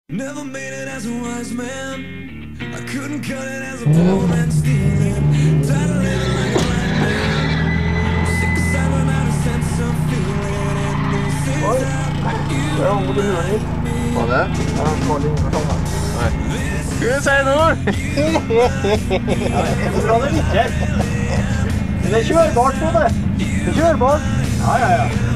Never made it as a wise man. I couldn't cut it as a poor man stealing. Tired of living like a blind man. Sick of sight without a sense of feeling. And this is how you Ja, hvor du hører litt. Hva er det? Ja, får litt innenfor sånn. Nei. Skal vi se nå? Ja, jeg tror det er litt her. Men det er kjørbart på det. Det er kjørbart. Ja.